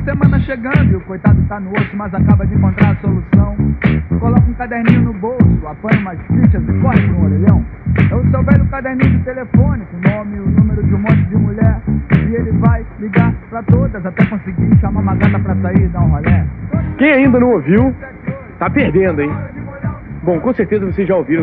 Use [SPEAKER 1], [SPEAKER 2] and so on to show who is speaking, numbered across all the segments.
[SPEAKER 1] semana chegando e o coitado tá no osso, mas acaba de encontrar a solução. Coloca um caderninho no bolso, apanha umas fichas e corre pra um orelhão. É o seu velho caderninho de telefone, com o nome e o número de um monte de mulher. E ele vai ligar pra todas até conseguir chamar uma gata pra sair e dar um rolé.
[SPEAKER 2] Quem ainda não ouviu, tá perdendo, hein? Bom, com certeza vocês já ouviram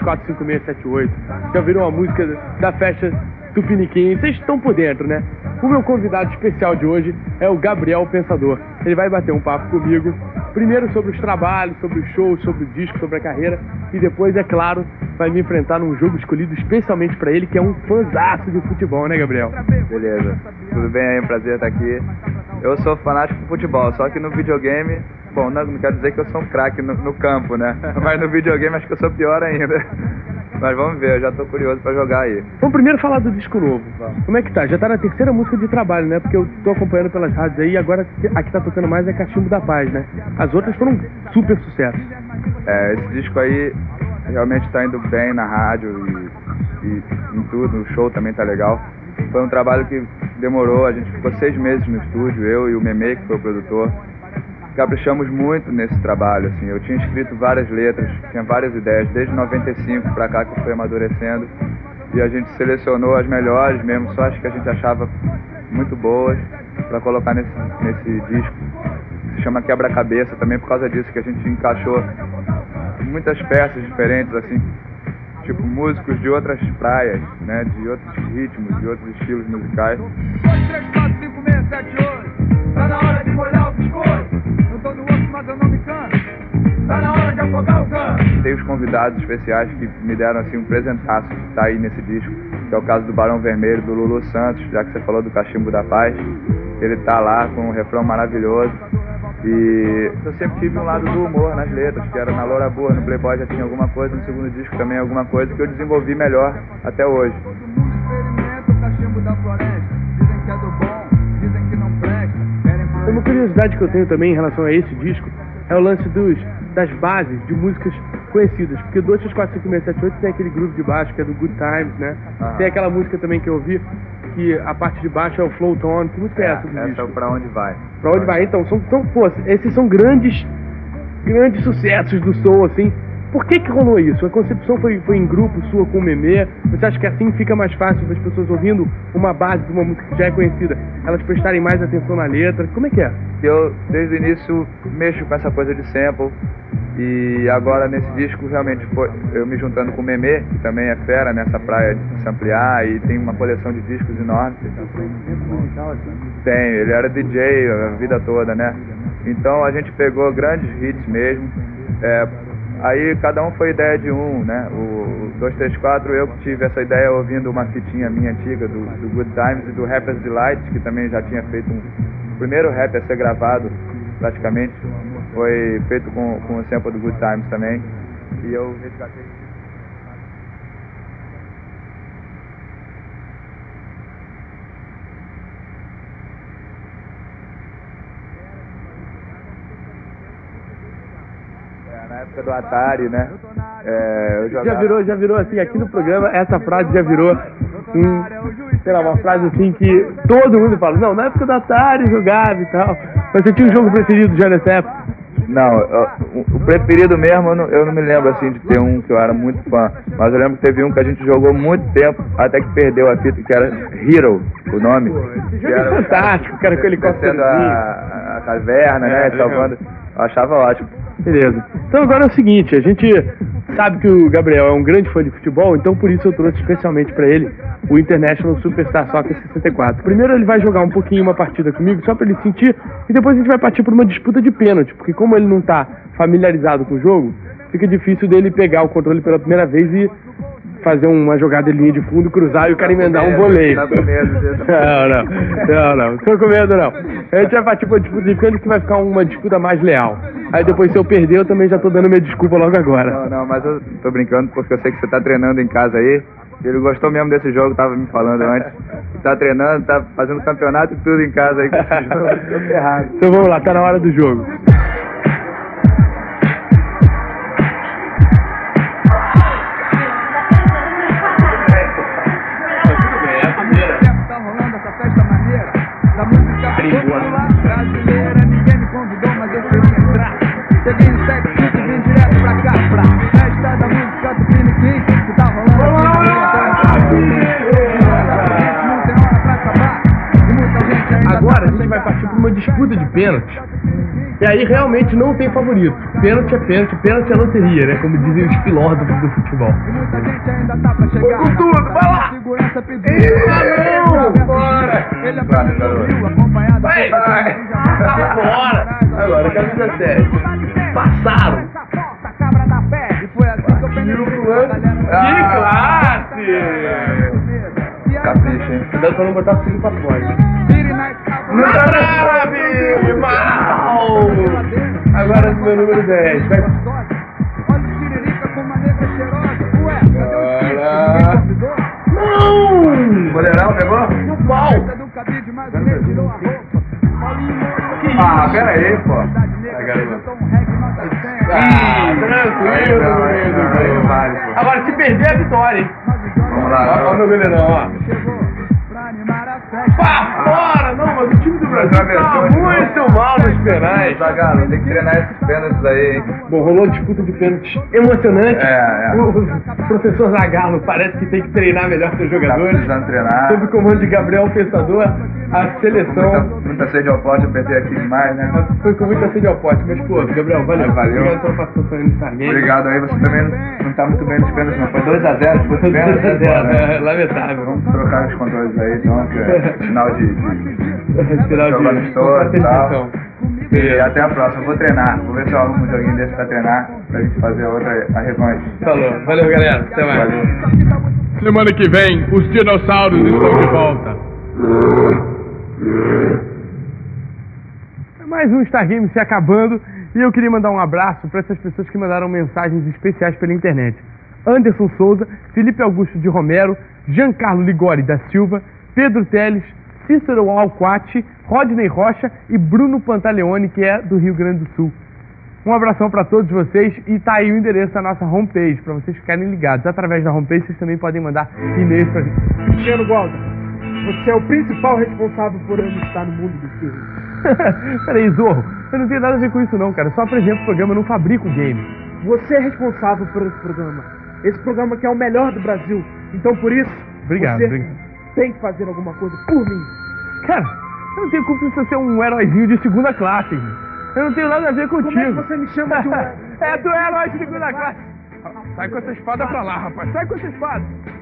[SPEAKER 2] 2345678, já ouviram a música da festa Tupiniquim, vocês estão por dentro, né? O meu convidado especial de hoje é o Gabriel Pensador. Ele vai bater um papo comigo, primeiro sobre os trabalhos, sobre os shows, sobre o disco, sobre a carreira, e depois, é claro, vai me enfrentar num jogo escolhido especialmente pra ele, que é um fãzaço de futebol, né, Gabriel?
[SPEAKER 3] Beleza, tudo bem aí, um prazer estar aqui. Eu sou fanático por futebol, só que no videogame, bom, não quero dizer que eu sou um craque no campo, né? Mas no videogame acho que eu sou pior ainda. Mas vamos ver, eu já tô curioso pra jogar aí.
[SPEAKER 2] Vamos primeiro falar do disco novo. Como é que tá? Já tá na terceira música de trabalho, né? Porque eu tô acompanhando pelas rádios aí, e agora a que tá tocando mais é Cachimbo da Paz, né? As outras foram super sucesso.
[SPEAKER 3] Esse disco aí realmente tá indo bem na rádio e em tudo, o show também tá legal. Foi um trabalho que demorou, a gente ficou 6 meses no estúdio, eu e o Meme, que foi o produtor. Caprichamos muito nesse trabalho, assim. Eu tinha escrito várias letras, tinha várias ideias, desde 95 pra cá que foi amadurecendo. E a gente selecionou as melhores mesmo, só as que a gente achava muito boas pra colocar nesse disco. Se chama Quebra-Cabeça também por causa disso, que a gente encaixou muitas peças diferentes, assim, tipo músicos de outras praias, né, de outros ritmos, de outros estilos musicais.
[SPEAKER 1] 2, 3, 4, 5, 6, 7, 8. Tá na hora de molhar o biscoito. Eu tô no osso, mas eu não me canso. Tá na hora de afogar o canto.
[SPEAKER 3] Tem os convidados especiais que me deram assim um presentaço de estar aí nesse disco, que é o caso do Barão Vermelho, do Lulu Santos, já que você falou do Cachimbo da Paz. Ele tá lá com um refrão maravilhoso. E eu sempre tive um lado do humor nas letras, que era na Loura Boa, no Playboy já tinha alguma coisa, no segundo disco também alguma coisa que eu desenvolvi melhor até hoje.
[SPEAKER 1] Todo mundo experimenta o cachimbo da floresta. Dizem que é do bom, dizem que não presta. Querem mais.
[SPEAKER 2] Uma curiosidade que eu tenho também em relação a esse disco é o lance das bases de músicas conhecidas, porque 2345678 tem aquele groove de baixo que é do Good Times, né? Tem aquela música também que eu ouvi, que a parte de baixo é o Float On. Que música é essa do disco?
[SPEAKER 3] Essa é o Pra Onde Vai.
[SPEAKER 2] Pra Onde Vai? Então, pô, esses são grandes sucessos do soul, assim. Por que rolou isso? A concepção foi em grupo, sua com o Meme? Você acha que assim fica mais fácil das pessoas ouvindo uma base de uma música que já é conhecida, elas prestarem mais atenção na letra? Como é que é?
[SPEAKER 3] Eu, desde o início, mexo com essa coisa de sample. E agora, nesse disco, realmente, eu me juntando com o Meme, que também é fera nessa praia de samplear, e tem uma coleção de discos enorme. Tem, ele era DJ a vida toda, né? Então a gente pegou grandes hits mesmo. Aí cada um foi ideia de um, né? O 234, eu que tive essa ideia ouvindo uma fitinha minha antiga do Good Times e do Rapper's Delight, que também já tinha feito o primeiro rap a ser gravado, praticamente. Foi feito com o sample do Good Times também. E eu resgatei. Na época do Atari, né? Eu jogava...
[SPEAKER 2] Já virou assim, aqui no programa, essa frase já virou sei lá, uma frase assim que todo mundo fala, não, na época do Atari jogava e tal. Mas você tinha um jogo preferido já nessa época?
[SPEAKER 3] Não, o preferido mesmo, eu não me lembro assim de ter um que eu era muito fã. Mas eu lembro que teve um que a gente jogou muito tempo, até que perdeu a fita, que era Hero, o nome.
[SPEAKER 2] Esse jogo é fantástico, cara, com helicóptero.
[SPEAKER 3] A caverna, né, salvando. Eu achava ótimo.
[SPEAKER 2] Beleza. Então agora é o seguinte, a gente sabe que o Gabriel é um grande fã de futebol, então por isso eu trouxe especialmente para ele o International Superstar Soccer 64. Primeiro ele vai jogar um pouquinho uma partida comigo, só para ele sentir, e depois a gente vai partir para uma disputa de pênalti, porque como ele não tá familiarizado com o jogo, fica difícil dele pegar o controle pela primeira vez e fazer uma jogada de linha de fundo, cruzar e o cara emendar um voleio.
[SPEAKER 3] Tá com medo,
[SPEAKER 2] não tô com medo não. A gente vai partir pra disputa de pênalti que vai ficar uma disputa mais leal. Aí depois se eu perder eu também já tô dando minha desculpa logo agora.
[SPEAKER 3] Não, mas eu tô brincando porque eu sei que você tá treinando em casa aí. Ele gostou mesmo desse jogo, tava me falando antes. Tá treinando, tá fazendo campeonato e tudo em casa aí com esse jogo. Tô ferrado.
[SPEAKER 2] Então vamos lá, tá na hora do jogo.
[SPEAKER 1] Tá rolando essa festa maneira da música popular brasileira.
[SPEAKER 2] pênalti. E aí realmente não tem favorito. Pênalti é pênalti, pênalti é loteria, né? Como dizem os filósofos do futebol.
[SPEAKER 1] Foi
[SPEAKER 2] com tudo, vai lá! Não! Bora! Vai! Bora! Agora, camisa 7. Passaram!
[SPEAKER 1] E foi assim que eu peguei
[SPEAKER 2] Que classe!
[SPEAKER 3] Capricha, hein?
[SPEAKER 2] Cuidado pra não botar tudo pra fora.
[SPEAKER 1] Na
[SPEAKER 2] trave! Mal! Agora meu número 10. Vai.
[SPEAKER 1] Olha o Tiririca com uma negra cheirosa. Ué, cadê o Chico?
[SPEAKER 2] Não!
[SPEAKER 3] Goleirão pegou?
[SPEAKER 2] No pau!
[SPEAKER 1] Do cabide, mas o Ney tirou a roupa.
[SPEAKER 3] Ah, pera aí, pô.
[SPEAKER 2] Tranquilo,
[SPEAKER 3] aí, vale, pô.
[SPEAKER 2] Agora, se perder, é vitória, hein?
[SPEAKER 3] Vamos lá,
[SPEAKER 2] Olha o meu goleirão, ó. Pá, fora! Não, mas o time do Brasil tá muito mal nos penais.
[SPEAKER 3] Zagallo, tem que treinar esses pênaltis aí, hein?
[SPEAKER 2] Bom, rolou disputa de pênaltis emocionante.
[SPEAKER 3] É.
[SPEAKER 2] O professor Zagallo parece que tem que treinar melhor seus
[SPEAKER 3] Tá
[SPEAKER 2] jogadores.
[SPEAKER 3] precisando treinar.
[SPEAKER 2] Sob o comando de Gabriel Pensador, a seleção
[SPEAKER 3] Muita sede ao pote, eu perdi aqui demais, né?
[SPEAKER 2] foi com muita sede ao pote. Mas, pô, Gabriel, valeu.
[SPEAKER 3] Valeu.
[SPEAKER 2] Obrigado pela participação aí no Stargame.
[SPEAKER 3] Obrigado aí, você também não tá muito bem nos pênaltis, não. Foi 2-0, foi pênalti.
[SPEAKER 2] É, lamentável.
[SPEAKER 3] Vamos trocar os controles aí, então, que é sinal de
[SPEAKER 2] Sinal
[SPEAKER 3] jogo
[SPEAKER 2] de
[SPEAKER 3] amistoso e tal.
[SPEAKER 2] confraternização.
[SPEAKER 3] E até a próxima, vou treinar. Vou ver se eu arrumo um joguinho desse pra treinar, pra gente fazer a revanche.
[SPEAKER 2] Falou. Valeu, galera. Até mais.
[SPEAKER 3] Valeu.
[SPEAKER 2] Semana que vem, os dinossauros estão de volta. Mais um Stargame se acabando e eu queria mandar um abraço para essas pessoas que mandaram mensagens especiais pela internet. Anderson Souza, Felipe Augusto de Romero, Giancarlo Ligori da Silva, Pedro Teles, Cícero Alquati, Rodney Rocha e Bruno Pantaleone, que é do Rio Grande do Sul. Um abração para todos vocês e tá aí o endereço da nossa homepage, para vocês ficarem ligados. Através da homepage vocês também podem mandar e-mails pra gente.
[SPEAKER 4] Cristiano Gualda, você é o principal responsável por eu não estar no mundo dos filmes.
[SPEAKER 2] Peraí, Zorro, eu não tenho nada a ver com isso não, cara. Eu só apresento o programa, eu não fabrico o game.
[SPEAKER 4] Você é responsável por esse programa. Esse programa que é o melhor do Brasil. Então por isso,
[SPEAKER 2] Obrigado,
[SPEAKER 4] você
[SPEAKER 2] obrigado.
[SPEAKER 4] tem que fazer alguma coisa por mim.
[SPEAKER 2] Cara, eu não tenho culpa de você ser um heróizinho de segunda classe, irmão. Eu não tenho nada a ver contigo.
[SPEAKER 4] Como é que você me chama de um...
[SPEAKER 2] É, tu é herói de segunda classe. Sai com essa espada pra lá, rapaz. Sai com essa espada.